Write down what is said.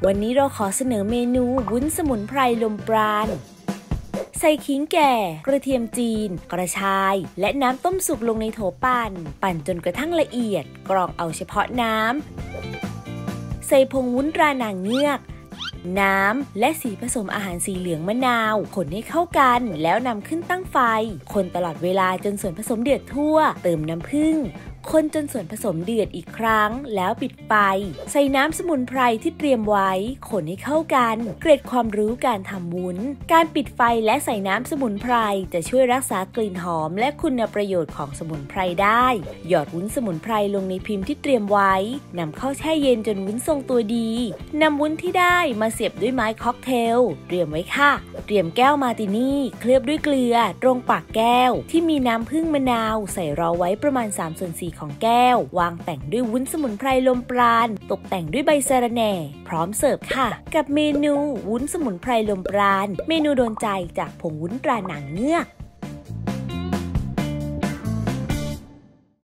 วันนี้เราขอเสนอเมนูวุ้นสมุนไพรลมปราณใส่ขิงแก่กระเทียมจีนกระชายและน้ำต้มสุกลงในโถปั่นจนกระทั่งละเอียดกรองเอาเฉพาะน้ำใส่ผงวุ้นตรานางเงือกน้ำและสีผสมอาหารสีเหลืองมะนาวคนให้เข้ากันแล้วนำขึ้นตั้งไฟคนตลอดเวลาจนส่วนผสมเดือดทั่วเติมน้ำผึ้งคนจนส่วนผสมเดือดอีกครั้งแล้วปิดไฟใส่น้ำสมุนไพรที่เตรียมไว้คนให้เข้ากันเกร็ดความรู้การทำวุ้นการปิดไฟและใส่น้ำสมุนไพรจะช่วยรักษากลิ่นหอมและคุณประโยชน์ของสมุนไพรได้หยอดวุ้นสมุนไพรลงในพิมพ์ที่เตรียมไว้นำเข้าแช่เย็นจนวุ้นทรงตัวดีนำวุ้นที่ได้มาเสียบด้วยไม้ค็อกเทลเตรียมไว้ค่ะเตรียมแก้วมาร์ตินี่เคลือบด้วยเกลือตรงปากแก้วที่มีน้ำผึ้งมะนาวใส่รอไว้ประมาณ3/4ของแก้ววางแต่งด้วยวุ้นสมุนไพรลมปราณตกแต่งด้วยใบสะระแหน่พร้อมเสิร์ฟค่ะกับเมนูวุ้นสมุนไพรลมปราณเมนูโดนใจจากผงวุ้นตรานางเงือก